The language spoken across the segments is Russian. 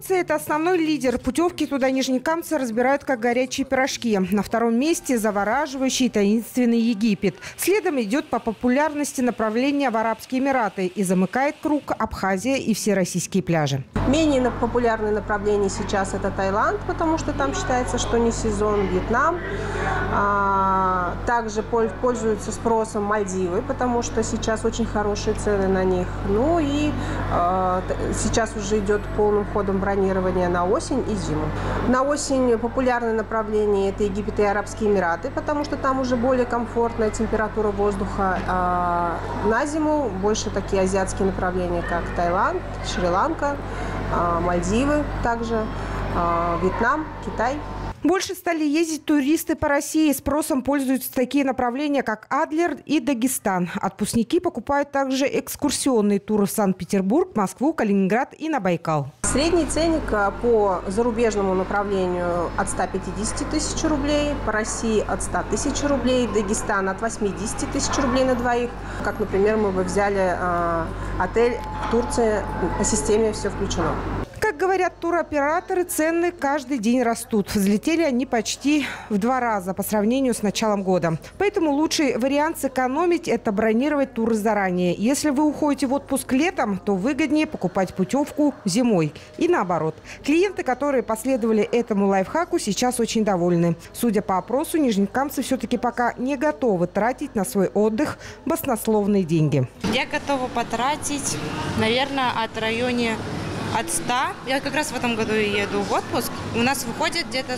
Турция – это основной лидер. Путевки туда нижнекамцы разбирают как горячие пирожки. На втором месте – завораживающий и таинственный Египет. Следом идет по популярности направление в Арабские Эмираты и замыкает круг Абхазия и все российские пляжи. Менее популярное направление сейчас – это Таиланд, потому что там считается, что не сезон. Вьетнам. Также пользуются спросом Мальдивы, потому что сейчас очень хорошие цены на них. Ну и сейчас уже идет полным ходом бронирование на осень и зиму. На осень популярное направление – это Египет и Арабские Эмираты, потому что там уже более комфортная температура воздуха. На зиму больше такие азиатские направления, как Таиланд, Шри-Ланка, Мальдивы также, Вьетнам, Китай. Больше стали ездить туристы по России. Спросом пользуются такие направления, как Адлер и Дагестан. Отпускники покупают также экскурсионные туры в Санкт-Петербург, Москву, Калининград и на Байкал. Средний ценник по зарубежному направлению от 150 тысяч рублей, по России от 100 тысяч рублей, Дагестан от 80 тысяч рублей на двоих. Как, например, мы бы взяли отель в Турции по системе «Все включено». Как говорят туроператоры, цены каждый день растут. Взлетели они почти в 2 раза по сравнению с началом года. Поэтому лучший вариант сэкономить – это бронировать туры заранее. Если вы уходите в отпуск летом, то выгоднее покупать путевку зимой. И наоборот. Клиенты, которые последовали этому лайфхаку, сейчас очень довольны. Судя по опросу, нижнекамцы все-таки пока не готовы тратить на свой отдых баснословные деньги. Я готова потратить, наверное, от 100. Я как раз в этом году еду в отпуск. У нас выходит где-то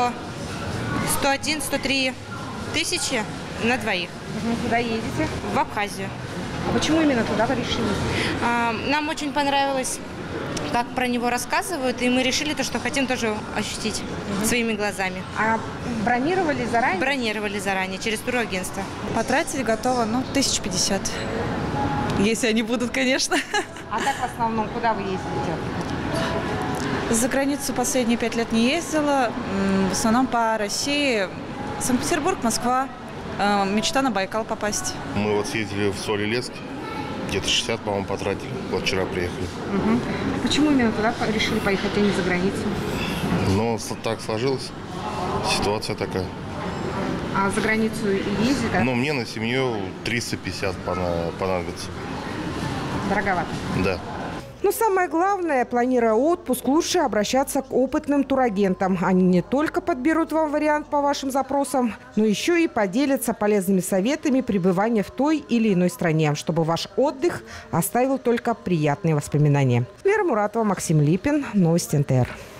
101-103 тысячи на двоих. Куда едете? В Абхазию. А почему именно туда вы решили? Нам очень понравилось, как про него рассказывают, и мы решили то, что хотим тоже ощутить своими глазами. А бронировали заранее? Бронировали заранее, через турагентство. Потратить готова, 1050. Если они будут, конечно. А так в основном куда вы ездите? За границу последние 5 лет не ездила. В основном по России. Санкт-Петербург, Москва. Мечта на Байкал попасть. Мы вот съездили в Соль-Илецк. Где-то 60, по-моему, потратили. Вот вчера приехали. Почему именно туда решили поехать, а не за границу? Так сложилось. Ситуация такая. А за границу ездить? Да? Мне на семью 350 понадобится. Дороговато? Да. Но самое главное, планируя отпуск, лучше обращаться к опытным турагентам. Они не только подберут вам вариант по вашим запросам, но еще и поделятся полезными советами пребывания в той или иной стране, чтобы ваш отдых оставил только приятные воспоминания. Вера Муратова, Максим Липин. Новости НТР.